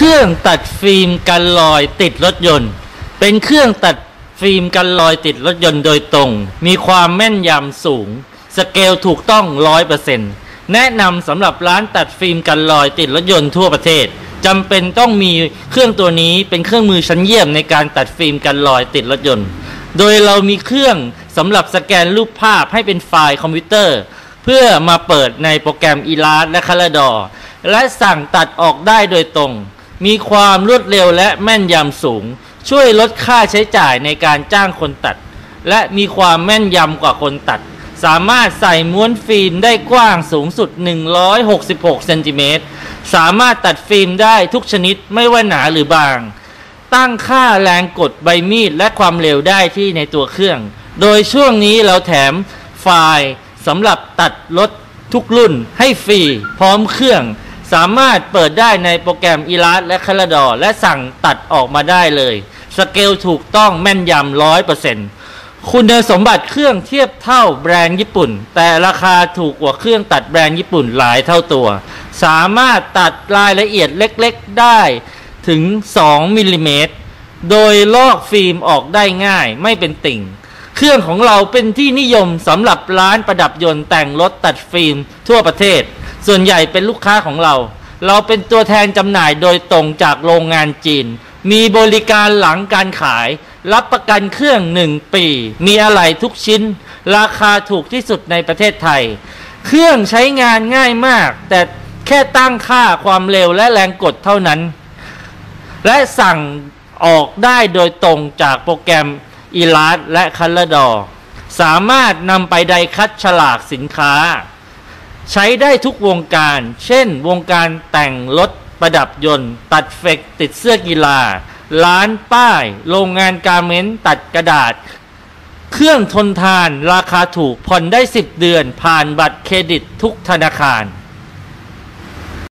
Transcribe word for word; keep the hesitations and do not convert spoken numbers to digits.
รื่องตัดฟิล์มกันรอยติดรถยนต์เป็นเครื่องตัดฟิล์มกันรอยติดรถยนต์โดยตรงมีความแม่นยำสูงสเกลถูกต้อง ร้อยเปอร์เซ็นต์ แนะนำสำหรับร้านตัดฟิล์มกันรอยติดรถยนต์ทั่วประเทศจำเป็นต้องมีเครื่องตัวนี้เป็นเครื่องมือชั้นเยี่ยมในการตัดฟิล์มกันรอยติดรถยนต์โดยเรามีเครื่องสำหรับสแกนรูปภาพให้เป็นไฟล์คอมพิวเตอร์เพื่อมาเปิดในโปรแกรม Illustrator และ Corel และสั่งตัดออกได้โดยตรงมีความรวดเร็วและแม่นยำสูงช่วยลดค่าใช้จ่ายในการจ้างคนตัดและมีความแม่นยำกว่าคนตัดสามารถใส่ม้วนฟิล์มได้กว้างสูงสุดหนึ่งร้อยหกสิบหกเซนติเมตรสามารถตัดฟิล์มได้ทุกชนิดไม่ว่าหนาหรือบางตั้งค่าแรงกดใบมีดและความเร็วได้ที่ในตัวเครื่องโดยช่วงนี้เราแถมไฟล์สำหรับตัดรถทุกรุ่นให้ฟรีพร้อมเครื่องสามารถเปิดได้ในโปรแกรม Illustrator และ Corel และสั่งตัดออกมาได้เลยสเกลถูกต้องแม่นยำ ร้อยเปอร์เซ็นต์ คุณสมบัติเครื่องเทียบเท่าแบรนด์ญี่ปุ่นแต่ราคาถูกกว่าเครื่องตัดแบรนด์ญี่ปุ่นหลายเท่าตัวสามารถตัดรายละเอียดเล็กๆได้ถึงสองมิลลิเมตรโดยลอกฟิล์มออกได้ง่ายไม่เป็นติ่งเครื่องของเราเป็นที่นิยมสำหรับร้านประดับยนต์แต่งรถตัดฟิล์มทั่วประเทศส่วนใหญ่เป็นลูกค้าของเราเราเป็นตัวแทนจำหน่ายโดยตรงจากโรงงานจีนมีบริการหลังการขายรับประกันเครื่องหนึ่งปีมีอะไหล่ทุกชิ้นราคาถูกที่สุดในประเทศไทยเครื่องใช้งานง่ายมากแต่แค่ตั้งค่าความเร็วและแรงกดเท่านั้นและสั่งออกได้โดยตรงจากโปรแกรม Illustrator และ Corel สามารถนำไปไดคัดฉลากสินค้าใช้ได้ทุกวงการเช่นวงการแต่งรถประดับยนต์ตัดเฟกติดเสื้อกีฬาร้านป้ายโรงงานการ์เมนต์ตัดกระดาษเครื่องทนทานราคาถูกผ่อนได้สิบเดือนผ่านบัตรเครดิตทุกธนาคาร